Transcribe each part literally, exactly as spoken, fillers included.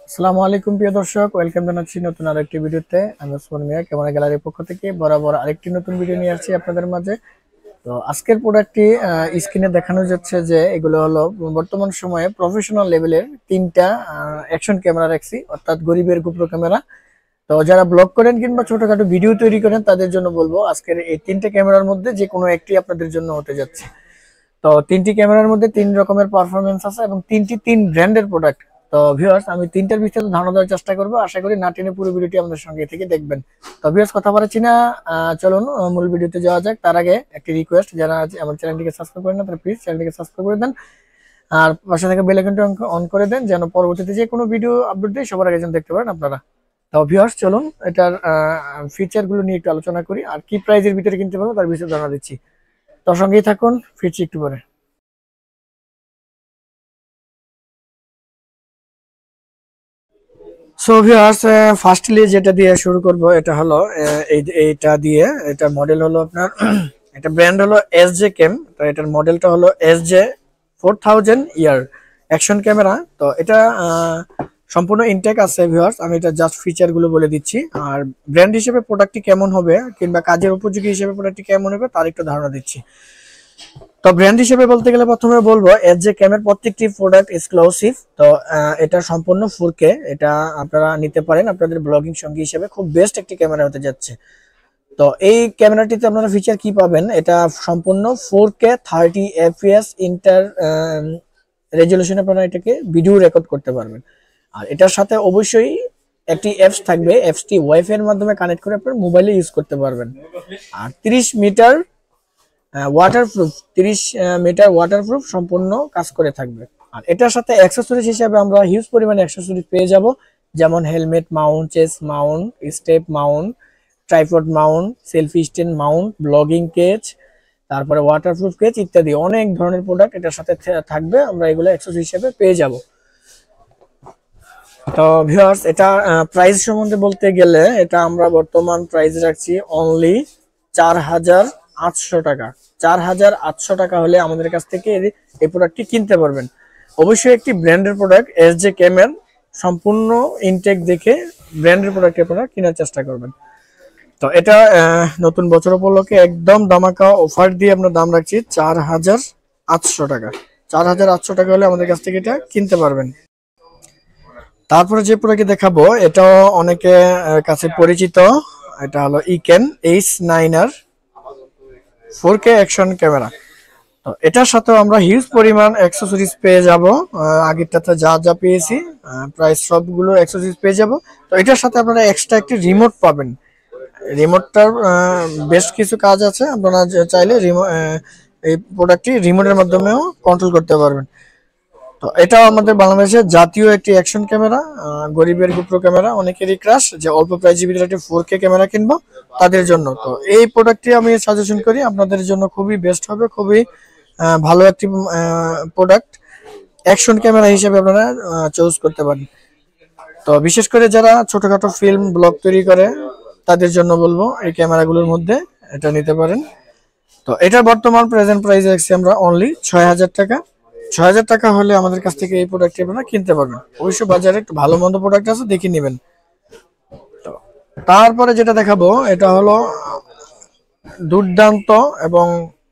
আসসালামু আলাইকুম প্রিয় দর্শক, ওয়েলকাম জানাচ্ছি নতুন আরেকটি ভিডিওতে। আমি ওসমান মিয়া ক্যামেরা গ্যালারির পক্ষ থেকে বরাবর আরেকটি নতুন ভিডিও নিয়ে আসছি আপনাদের মাঝে। তো আজকের প্রোডাক্টটি স্ক্রিনে দেখানো যাচ্ছে যে এগুলো হলো বর্তমান সময়ে প্রফেশনাল লেভেলের তিনটা অ্যাকশন ক্যামেরা রাখছি, অর্থাৎ গরিবের গোপ্রো ক্যামেরা। তো যারা ব্লগ করেন কিংবা ছোটখাটো ভিডিও তৈরি করেন তাদের জন্য বলবো আজকের এই তিনটে ক্যামেরার মধ্যে যে কোনো একটি আপনাদের জন্য হতে যাচ্ছে। তো তিনটি ক্যামেরার মধ্যে তিন রকমের পারফরমেন্স আছে এবং তিনটি তিন ব্র্যান্ডের প্রোডাক্ট। তো ভিউয়ার্স, আমি তিনটার বিস্তারিত ধারণা দেওয়ার চেষ্টা করবো, আশা করি না টেনে পুরো ভিডিওটি আমাদের সঙ্গে থেকে দেখবেন। তো ভিউয়ার্স, কথা বলাচ্ছি না, চলুন মূল ভিডিওতে যাওয়া যাক। তার আগে একটি রিকোয়েস্ট, যারা আমার চ্যানেলটিকে সাবস্ক্রাইব করেন না তারা প্লিজ চ্যানেলটিকে সাবস্ক্রাইব করে দেন, আর পাশে থেকে বেল আইকনটি অন করে দেন যেন পরবর্তীতে যে কোনো ভিডিও আপলোড দিই সবার আগে যেন দেখতে পারেন আপনারা। তো ভিউয়ার্স, চলুন এটার ফিচার গুলো নিয়ে একটু আলোচনা করি আর কি প্রাইজের ভিতরে কিনতে পারবো তার বিষয়ে জানা দিচ্ছি। তো সঙ্গেই থাকুন, ফিরছি একটু পরে। সো ভিউয়ার্স, ফার্স্টলি যেটা দিয়ে শুরু করব এটা হলো এই এইটা দিয়ে। এটা মডেল হলো আপনার এটা ব্র্যান্ড হলো এস জে ক্যাম। তো এটার মডেলটা হলো S J four thousand air action camera. তো এটা সম্পূর্ণ ইনটেক আছে ভিউয়ার্স, আমি এটা জাস্ট ফিচার গুলো বলে দিচ্ছি, আর ব্র্যান্ড হিসেবে প্রোডাক্টটি কেমন হবে কিংবা কাজের উপযোগী হিসেবে প্রোডাক্টটি কেমন হবে তার একটু ধারণা দিচ্ছি। তো ব্র্যান্ড হিসেবে বলতে গেলে প্রথমে বলবো এস জে ক্যামের প্রত্যেকটি প্রোডাক্ট এক্সক্লুসিভ। তো এটা সম্পূর্ণ ফোর কে, এটা আপনারা নিতে পারেন আপনাদের ব্লগিং সঙ্গী হিসেবে, খুব বেস্ট একটি ক্যামেরা হতে যাচ্ছে। তো এই ক্যামেরাটিতে আপনারা ফিচার কি পাবেন, এটা সম্পূর্ণ four K thirty FPS inter resolution, আপনারা এটাকে ভিডিও রেকর্ড করতে পারবেন। আর এটার সাথে অবশ্যই একটি অ্যাপস থাকবে, অ্যাপসটি ওয়াইফাই এর মাধ্যমে কানেক্ট করে আপনারা মোবাইলে ইউজ করতে পারবেন। আর তিরিশ মিটার ওয়াটারপ্রুফ, তিরিশ মিটার ওয়াটারপ্রুফ সম্পূর্ণ কাজ করে থাকবে। আর এটার সাথে অ্যাক্সেসরিজ হিসেবে আমরা হিউজ পরিমাণে অ্যাক্সেসরিজ পেয়ে যাব, যেমন helmet mount, chest mount, step mount, tripod mount, selfie stand mount, ব্লগিং কেজ, তারপরে ওয়াটারপ্রুফ কেজ ইত্যাদি অনেক ধরনের প্রোডাক্ট এটার সাথে থাকবে, আমরা এগুলো অ্যাক্সেসরিজ হিসেবে পেয়ে যাব। তো ভিউয়ার্স, এটা প্রাইস সম্বন্ধে বলতে গেলে এটা আমরা বর্তমান প্রাইস রাখছি অনলি চার হাজার আটশো টাকা। চার হাজার আটশো টাকা হলে আমাদের কাছ থেকে এই প্রোডাক্টটি কিনতে পারবেন। অবশ্যই একটি ব্র্যান্ডের প্রোডাক্ট, এস জে ক্যামের সম্পূর্ণ ইনটেক দেখে ব্র্যান্ডের প্রোডাক্ট আপনারা কেনার চেষ্টা করবেন। তো এটা নতুন বছর উপলক্ষে একদম দামাকা অফার দিয়ে আপনার দাম রাখছি চার হাজার আটশো টাকা। চার হাজার আটশো টাকা হলে আমাদের কাছ থেকে এটা কিনতে পারবেন। তারপরে যে প্রোডাক্ট দেখাবো এটাও অনেকে কাছে পরিচিত, এটা হলো Eken H nine R four K action camera. তো এটার সাথেও আমরা হিউজ পরিমাণ অ্যাক্সেসরিজ পেয়ে যাব, আগেরটাতে যা যা পেয়েছি প্রায় সবগুলো অ্যাক্সেসরিজ পেয়ে যাব। তো এটার সাথে আপনারা এক্সট্রা একটি রিমোট পাবেন। রিমোটটার বেশ কিছু কাজ আছে, আপনারা চাইলে এই প্রোডাক্টটি রিমোটের মাধ্যমেও কন্ট্রোল করতে পারবেন। তো এটাও আমাদের বাংলাদেশের জাতীয় একটি অ্যাকশন ক্যামেরা, গরিবের গোপ্রো ক্যামেরা, অনেকেরই ক্রাশ যে অল্প প্রাইজের ভিতরে একটা ফোর কে ক্যামেরা কিনবো তাদের জন্য। তো এই প্রোডাক্টটি আমি সাজেশন করি আপনাদের জন্য, খুবই বেস্ট হবে, খুবই ভালো একটি প্রোডাক্ট অ্যাকশন ক্যামেরা হিসেবে আপনারা চুজ করতে পারেন। তো বিশেষ করে যারা ছোটখাটো ফিল্ম ব্লগ তৈরি করে তাদের জন্য বলবো এই ক্যামেরাগুলোর মধ্যে এটা নিতে পারেন। তো এটার বর্তমান প্রেজেন্ট প্রাইস রাখছি আমরা অনলি ছয় হাজার টাকা। ছয় হাজার টাকা হলে আমাদের কাছ থেকে এই প্রোডাক্টটি আপনারা কিনতে পারবেন। অবশ্যই বাজারে একটু ভালো মন্দ প্রোডাক্ট আছে, দেখে নেবেন। তো তারপরে যেটা দেখাবো এটা হলো দুর্দান্ত এবং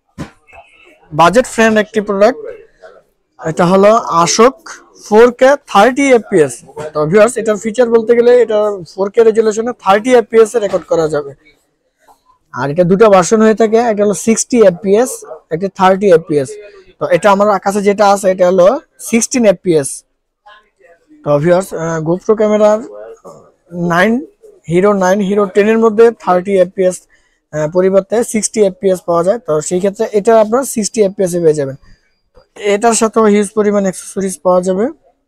বাজেট ফ্রেন্ড একটি প্রোডাক্ট, এটা হলো আশোক ফোর কে থার্টি এফপিএস। তো ভিউয়ার্স, এটার ফিচার বলতে গেলে এটা ফোর কে রেজলিউশনে থার্টি এফপিএস এ রেকর্ড করা যাবে। আর এটা দুটো ভার্সন হয়ে থাকে, একটা হলো সিক্সটি এফপিএস, একটা থার্টি এফপিএস। তো এটা আমার কাছে যেটা আছে এটা হলো সিক্সটিন এফপিএস। তো ভিউয়ার্স, গোপ্রো ক্যামেরার nine hero nine hero ten এর মধ্যে থার্টি এফপিএস পরিবর্তে সিক্সটি এফপিএস পাওয়া যায়। তো সেই ক্ষেত্রে এটা আপনারা সিক্সটি এফপিএস এ পেয়ে যাবেন। এটার সাথেও হিউজ পরিমাণ অ্যাক্সেসরিজ পাওয়া যাবে,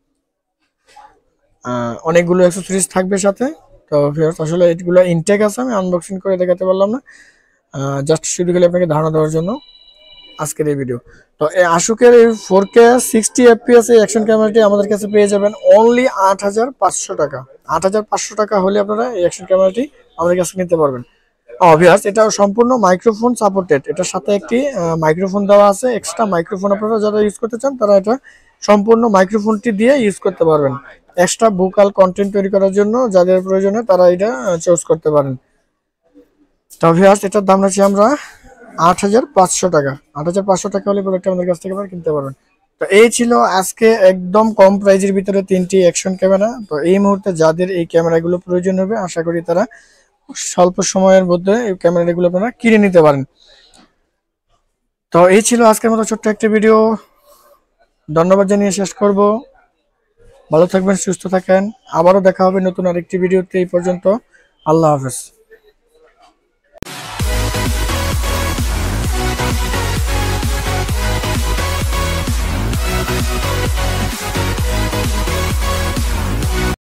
অনেকগুলো অ্যাক্সেসরিজ থাকবে সাথে। তো ভিউয়ার্স, আসলে এগুলো ইনটেক আছে, আমি আনবক্সিং করে দেখাতে পারলাম না, জাস্ট শুধু গেলে আপনাকে ধারণা দেওয়ার জন্য আজকের এই ভিডিও। তো এই আশুকের এই ফোর কে সিক্সটি এফপিএস এই অ্যাকশন ক্যামেরাটি আমাদের কাছে পেয়ে যাবেন অনলি আট হাজার পাঁচশো টাকা। আট হাজার পাঁচশো টাকা হলে আপনারা এই অ্যাকশন ক্যামেরাটি আমাদের কাছে নিতে পারবেন। অবভিয়াস এটা সম্পূর্ণ মাইক্রোফোন সাপোর্টেড, এটার সাথে একটি মাইক্রোফোন দেওয়া আছে, এক্সট্রা মাইক্রোফোন আপনারা যারা ইউজ করতে চান তারা এটা সম্পূর্ণ মাইক্রোফোনটি দিয়ে ইউজ করতে পারবেন। এক্সট্রা ভোকাল কন্টেন্ট তৈরি করার জন্য যাদের প্রয়োজনে তারা এটা চুজ করতে পারেন। তো ভিউয়ার্স এটার দাম রাখছি আমরা আট হাজার পাঁচশো টাকা। আট হাজার পাঁচশো টাকা হলে প্রোডাক্ট আমাদের কাছ থেকে কিনতে পারবেন। তো এই ছিল আজকে একদম কম প্রাইজের ভিতরে তিনটি অ্যাকশন ক্যামেরা। তো এই মুহূর্তে যাদের এই ক্যামেরাগুলো প্রয়োজন হবে আশা করি তারা স্বল্প সময়ের মধ্যে এই ক্যামেরাগুলো আপনারা কিনে নিতে পারেন। তো এই ছিল আজকের মতো ছোট্ট একটা ভিডিও। ধন্যবাদ জানিয়ে শেষ করব। ভালো থাকবেন, সুস্থ থাকেন। আবারও দেখা হবে নতুন আরেকটি ভিডিওতে। এই পর্যন্ত আল্লাহ হাফেজ।